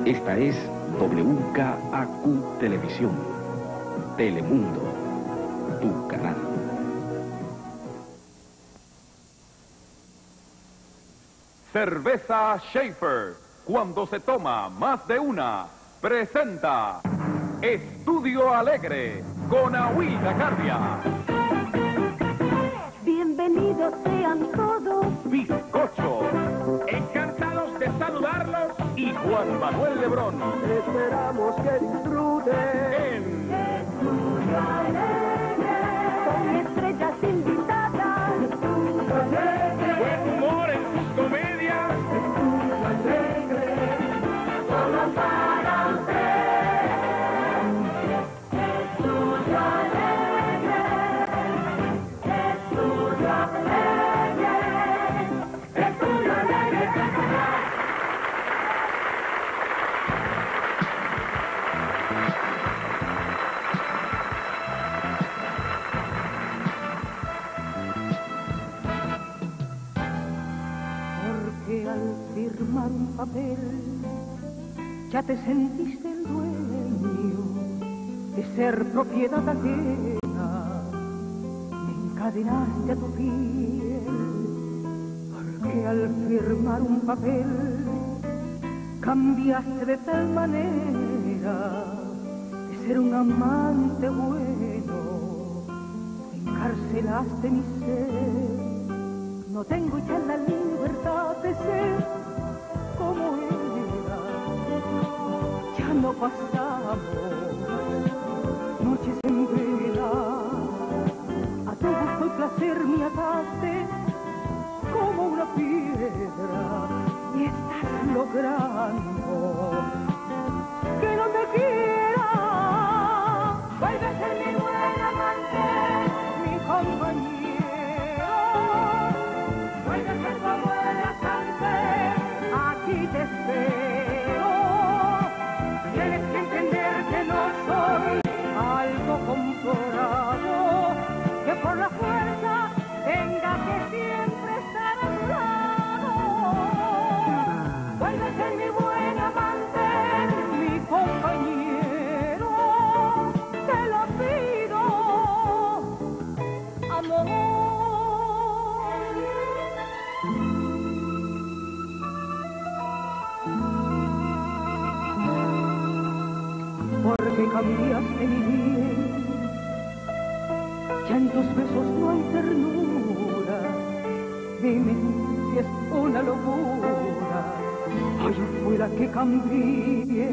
Esta es WKAQ Televisión. Telemundo, tu canal. Cerveza Schaefer, cuando se toma más de una, presenta Estudio Alegre con Agüita Cardia. Bienvenidos sean todos. Bizcocho, encantados de saludarlos, y Juan Manuel Lebrón. Esperamos que disfruten En Estudio Alegre, con estrellas invitadas. Estudio Alegre, buen humor en sus comedias. Estudio Alegre, solo para usted. Estudio Alegre, Estudio Alegre, Estudio Alegre. Porque al firmar un papel ya te sentiste el dueño de ser propiedad ajena, me encadenaste a tu piel. Porque al firmar un papel cambiaste de tal manera de ser un amante bueno, encarcelaste mi ser. No tengo ya la libertad de ser como era. Ya no pasamos noches en vela. A tu gusto y placer me ataste como una piedra, y estás logrando que no te quiera. Vuelve a ser mi buen amante, mi compañero. Vuelve a ser como eras antes, aquí te espero. Tienes que entender que no soy algo comprado, que por la fuerza tenga que siempre estar a tu lado. Vuelve a ser mi buen amante, mi compañero. Te lo pido, amor. Porque cambiaste mi bien, ya en tus besos no hay ternura. Dime si es una locura, o yo fuera que cambié.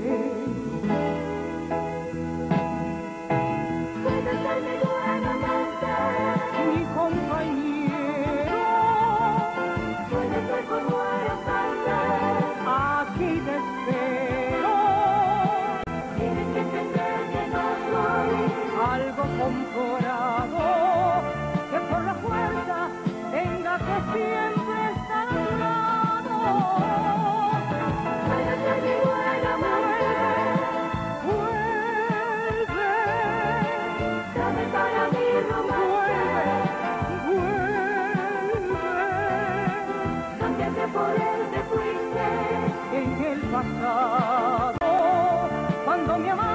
Puedes ser mi buen amante, mi compañero. Puedes ser como eras antes, aquí te espero. Tienes que entender que no soy algo comprado, que por la fuerza tenga que siempre estar a tu lado. Puedes ser mi buen amante, vuelve, dame para mi romance, vuelve, cambiaste por él, te fuiste en el pasado. Cuando mi amor